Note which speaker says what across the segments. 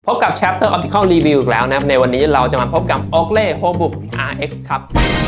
Speaker 1: พบกับ Chapter Optical Review อีกแล้วนะครับในวันนี้เราจะมาพบกับ Oakley HoBook RX ครับ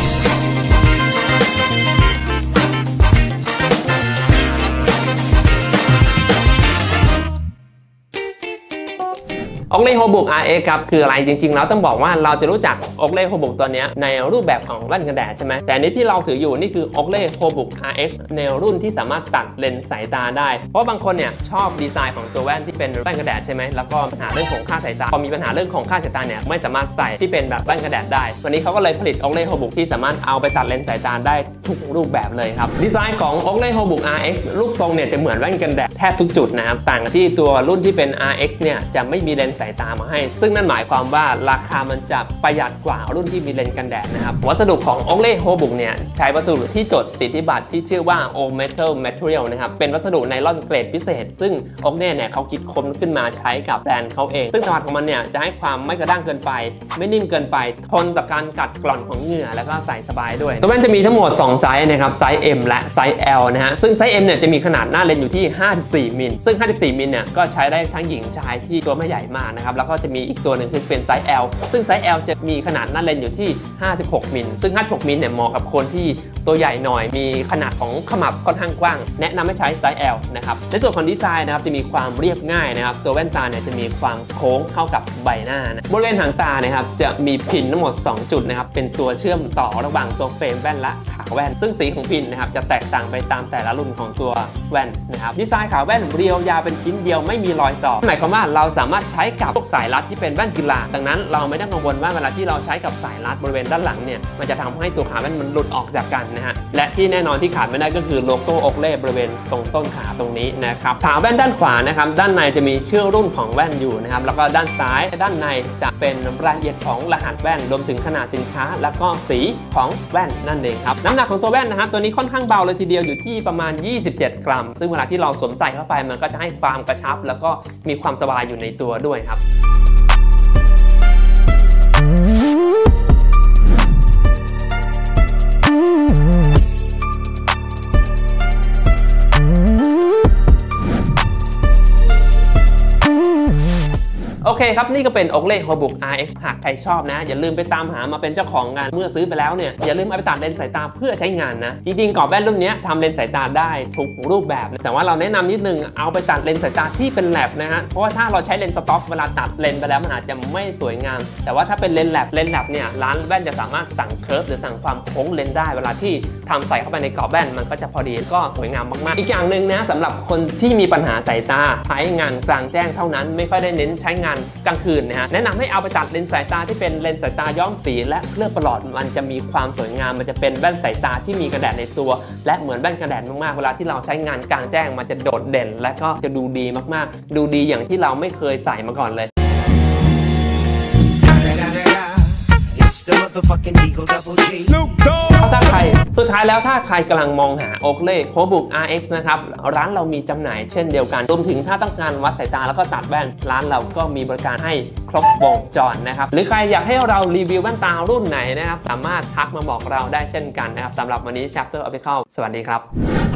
Speaker 1: Oakley HoBook RX ครับคืออะไรจริงๆแล้วต้องบอกว่าเราจะรู้จัก Oakley HoBook ตัวนี้ในรูปแบบของแว่นกันแดดใช่ไหมแต่นี้ที่เราถืออยู่นี่คือ Oakley HoBook RX แนวรุ่นที่สามารถตัดเลนส์สายตาได้เพราะบางคนเนี่ยชอบดีไซน์ของตัวแว่นที่เป็นแว่นกันแดดใช่ไหมแล้วก็ปัญหาเรื่องของค่าสายตาพอมีปัญหาเรื่องของค่าสายตาเนี่ยไม่สามารถใส่ที่เป็นแบบแว่นกันแดดได้วันนี้เขาก็เลยผลิต Oakley HoBook ที่สามารถเอาไปตัดเลนส์สายตาได้ทุกรูปแบบเลยครับดีไซน์ของ Oakley HoBook RX รูปทรงเนี่ยจะเหมือนแว่นกันแดดแทบทุกจุดนะครับต่างกับที่ตัวรุ่นที่เป็น RX เนี่ยจะไม่มีเลนส์สายตามาให้ซึ่งนั่นหมายความว่าราคามันจะประหยัดกว่ารุ่นที่มีเลนส์กันแดดนะครับวัสดุของ Oakley HoBook เนี่ยใช้วัสดุที่จดสิทธิบัตรที่ชื่อว่า O Metal Material นะครับเป็นวัสดุไนลอนเกรดพิเศษซึ่ง Oakley เนี่ยเขาคิดค้นขึ้นมาใช้กับแบรนด์เขาเองซึ่งสมรรถของมันเนี่ยจะให้ความไม่กระด้างเกินไปไม่นิ่มเกินไปทนต่อการกัดกร่อนของเหงื่อแล้วก็ใส่สบายด้วยตัวแว่นจะมีทั้งหมด2ไซส์นะครับไซส์ M และไซส์ L นะฮะซึ่งไซส์ M เนี่ยจะมีขนาดหน้าเลนส์อยู่ที่54มิลซึ่ง54มิลเนี่ยก็ใช้ได้ทั้งหญิงชายที่ตัวไม่ใหญ่มากนะครับแล้วก็จะมีอีกตัวหนึ่งคือเป็นไซส์ L ซึ่งไซส์ L จะมีขนาดหน้าเลนส์อยู่ที่56มิลซึ่ง56มิลเนี่ยเหมาะกับคนที่ตัวใหญ่หน่อยมีขนาดของขมับค่อนข้างกว้างแนะนำให้ใช้ไซส์ L นะครับในส่วนของดีไซน์นะครับจะมีความเรียบง่ายนะครับตัวแว่นตาเนี่ยจะมีความโค้งเข้ากับใบหน้านะบริเวณหางตานะครับจะมีพินทั้งหมด2จุดนะครับเป็นตัวเชื่อมต่อระหว่างตัวเฟรมแว่นและขาแว่นซึ่งสีของพินนะครับจะแตกต่างไปตามแต่ละรุ่นของตัวแว่นนะครับดีไซน์ขาแว่นเรียวยาวเป็นชิ้นเดียวไม่มีรอยต่อหมายความว่าเราสามารถใช้กับพวกสายรัดที่เป็นแว่นกีฬาดังนั้นเราไม่ต้องกังวลว่าเวลาที่เราใช้กับสายรัดบริเวณด้านหลังเนี่ยมันจะทำให้ตัวขาแว่นมันหลุดออกจากกันนะฮะและที่แน่นอนที่ขาดไม่ได้ก็คือโลโก้ Oakley บริเวณตรงต้นขาตรงนี้นะครับขาแว่นด้านขวานะครับด้านในจะมีชื่อรุ่นของแว่นอยู่นะครับแล้วก็ด้านซ้ายด้านในจะเป็นรายละเอียดของรหัสแว่นรวมถึงขนาดสินค้าแล้วก็สีของแว่นนั่นเองครับน้ำหนักของตัวแว่นนะครับตัวนี้ค่อนข้างเบาเลยทีเดียวอยู่ที่ประมาณ27 กรัมซึ่งเวลาที่เราสวมใส่เข้าไปมันก็จะให้ความกระชับแล้วก็มีความสบายอยู่ในตัวด้วยครับโอเคครับนี่ก็เป็น Oakley HoBook RX หากใครชอบนะอย่าลืมไปตามหามาเป็นเจ้าของงานเมื่อซื้อไปแล้วเนี่ยอย่าลืมเอาไปตัดเลนส์สายตาเพื่อใช้งานนะจริงๆกรอบแว่นรุ่นนี้ทำเลนส์สายตาได้ทุกรูปแบบแต่ว่าเราแนะนำนิดนึงเอาไปตัดเลนส์สายตาที่เป็นแลบนะฮะเพราะว่าถ้าเราใช้เลนส์สต็อกเวลาตัดเลนส์ไปแล้วมันอาจจะไม่สวยงามแต่ว่าถ้าเป็นเลนส์แลบเนี่ยร้านแว่นจะสามารถสั่งเคิร์ฟหรือสั่งความโค้งเลนส์ได้เวลาที่ทำใส่เข้าไปในกรอบแว่นมันก็จะพอดีก็สวยงามมากๆอีกอย่างหนึ่งนะสำหรับคนที่มีปัญหาสายตาใช้งานกลางแจ้งเท่านั้นไม่ค่อยได้เน้นใช้งานกลางคืนแนะนำให้เอาไปตัดเลนส์สายตาที่เป็นเลนส์สายตาย้อมสีและเคลือบประหลอดมันจะมีความสวยงามมันจะเป็นแว่นสายตาที่มีกันแดดในตัวและเหมือนแว่นกันแดดมากๆเวลาที่เราใช้งานกลางแจ้งมันจะโดดเด่นและก็จะดูดีมากๆดูดีอย่างที่เราไม่เคยใส่มาก่อนเลยถ้าใครสุดท้ายแล้วถ้าใครกำลังมองหา Oakley HoBook RX นะครับร้านเรามีจำหน่ายเช่นเดียวกันรวมถึงถ้าต้องการวัดสายตาแล้วก็ตัดแว่นร้านเราก็มีบริการให้ครบวงจรนะครับหรือใครอยากให้เรารีวิวแว่นตารุ่นไหนนะครับสามารถทักมาบอกเราได้เช่นกันนะครับสำหรับวันนี้ Chapter Optical สวัสดีครับ